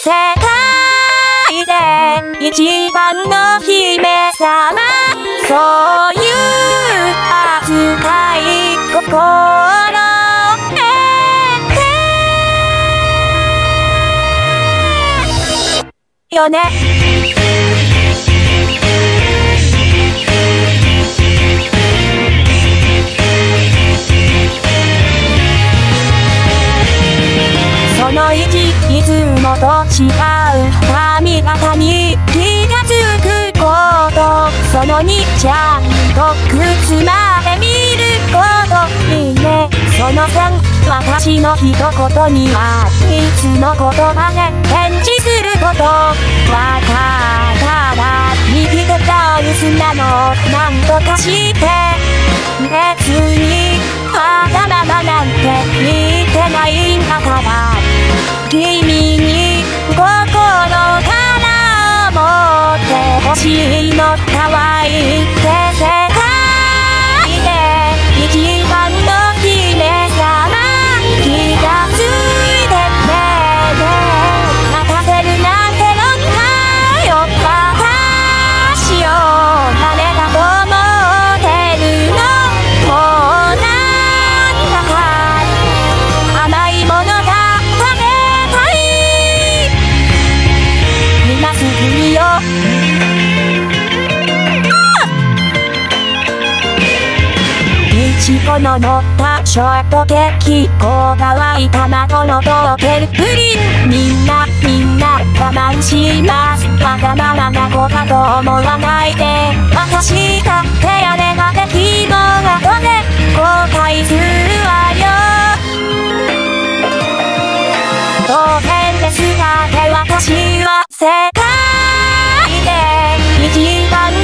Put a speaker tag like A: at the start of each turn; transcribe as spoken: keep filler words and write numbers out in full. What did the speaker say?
A: 世界で一番の姫様、そういう扱い心よね。その意地、いつもと違う髪型に気がつくこと、そのにちゃんと靴まで見ること、いいね。そのさん、私の一言にはいつの言葉で返事すること。わかったら右手と留守なのなんとかして、別にわがままなんて言ってないんだから、君に心から思ってほしいの。可愛いって世界で一番の姫様、気がついてねで泣かせるなんてのかよ。私を誰だと思ってるの。もうなんだか甘いものが食べたい。今すぐによいちごの乗ったショートケーキ、こだわい卵のとろけるプリン、みんなみんな我慢します。わがままな子だと思わないで。私だってあれができるのが後で後悔するわよ。当然ですが、で私は世界で一番